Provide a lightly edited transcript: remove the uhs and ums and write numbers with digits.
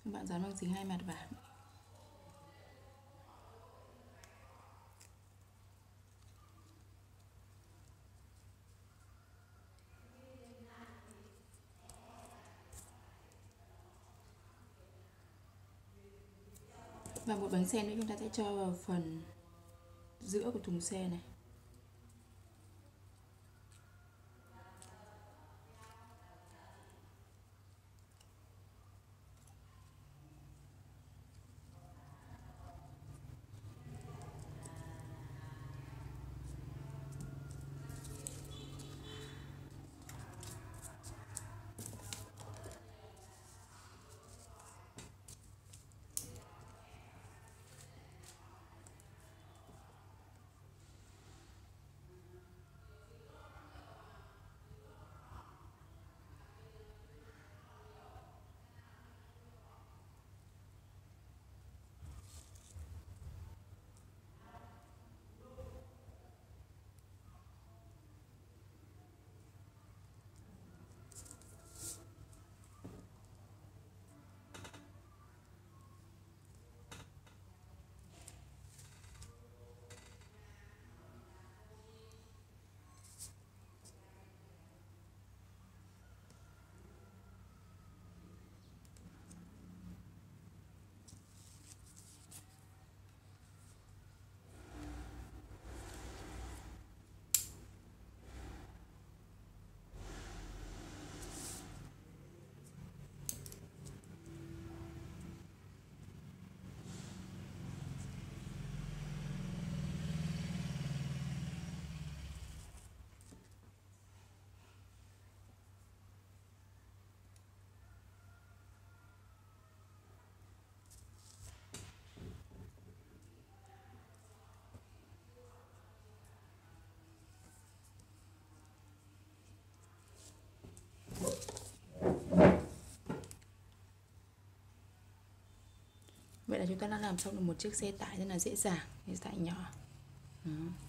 Các bạn dán băng dính hai mặt vào. Và một bánh xe nữa chúng ta sẽ cho vào phần giữa của thùng xe này. Vậy là chúng ta đã làm xong được một chiếc xe tải rất là dễ dàng, xe tải nhỏ. Đó.